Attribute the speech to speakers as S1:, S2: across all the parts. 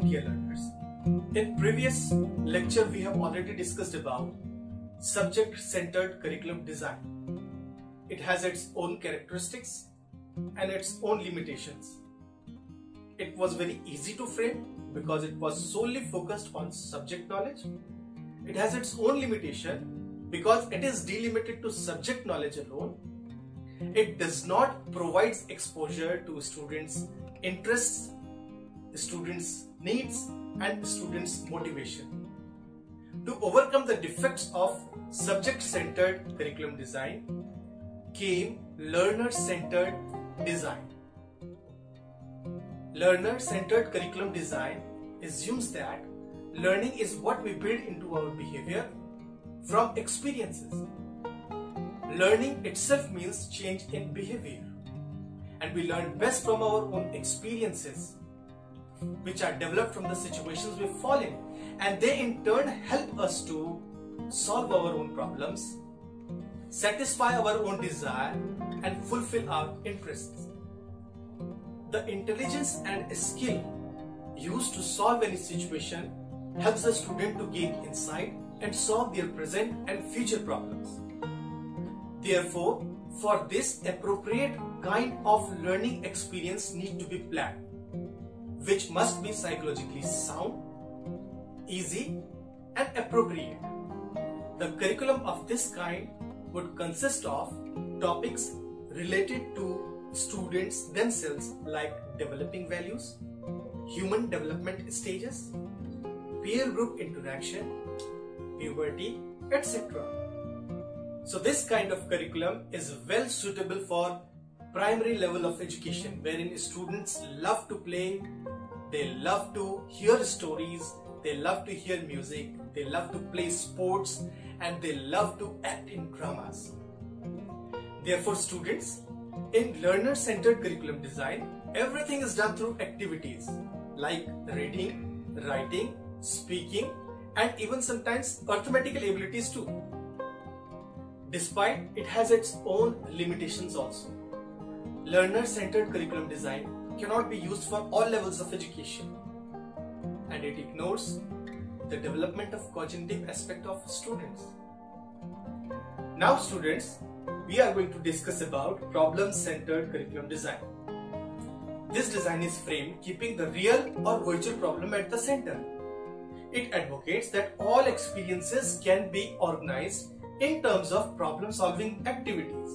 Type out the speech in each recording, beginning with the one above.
S1: dear learners. In previous lecture, we have already discussed about subject-centered curriculum design. It has its own characteristics and its own limitations. It was very easy to frame because it was solely focused on subject knowledge. It has its own limitation because it is delimited to subject knowledge alone. It does not provide exposure to students' interests, students' needs and students' motivation. To overcome the defects of subject-centered curriculum design came learner-centered design. Learner-centered curriculum design assumes that learning is what we build into our behavior from experiences. Learning itself means change in behavior, and we learn best from our own experiences, which are developed from the situations we fall in, and they in turn help us to solve our own problems, satisfy our own desire, and fulfill our interests. The intelligence and skill used to solve any situation helps the student to gain insight and solve their present and future problems. Therefore, for this, appropriate kind of learning experience need to be planned, which must be psychologically sound, easy, and appropriate. The curriculum of this kind would consist of topics related to students themselves, like developing values, human development stages, peer group interaction, puberty, etc. So this kind of curriculum is well suitable for primary level of education, wherein students love to play, they love to hear stories, they love to hear music, they love to play sports, and they love to act in dramas. Therefore, students, in learner-centered curriculum design, everything is done through activities like reading, writing, speaking, and even sometimes arithmetical abilities too. Despite it has its own limitations also. Learner-centered curriculum design cannot be used for all levels of education, and it ignores the development of cognitive aspect of students. Now students, we are going to discuss about problem-centered curriculum design. This design is framed keeping the real or virtual problem at the center. It advocates that all experiences can be organized in terms of problem-solving activities.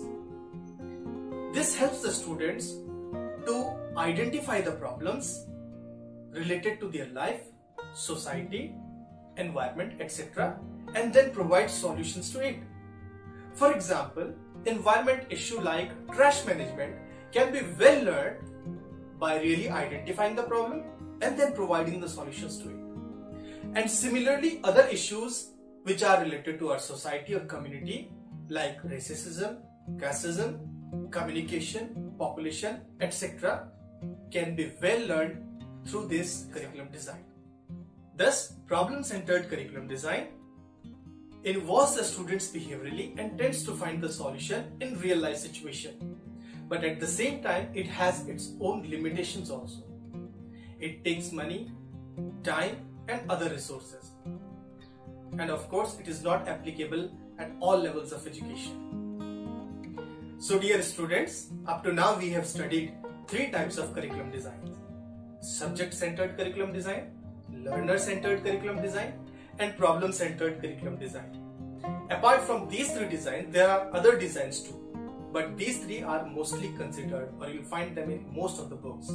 S1: This helps the students to identify the problems related to their life, society, environment, etc., and then provide solutions to it. For example, environment issue like trash management can be well learned by really identifying the problem and then providing the solutions to it. And similarly, other issues which are related to our society or community like racism, casteism, communication, population, etc. can be well learned through this curriculum design. Thus, problem-centered curriculum design involves the students behaviorally and tends to find the solution in real-life situation. But at the same time, it has its own limitations also. It takes money, time, and other resources. And of course, it is not applicable at all levels of education. So dear students, up to now we have studied 3 types of curriculum design: subject-centered curriculum design, learner-centered curriculum design, and problem-centered curriculum design. Apart from these 3 designs, there are other designs too, but these 3 are mostly considered, or you'll find them in most of the books.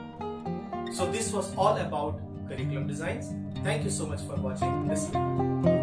S1: So this was all about curriculum designs. Thank you so much for watching this video.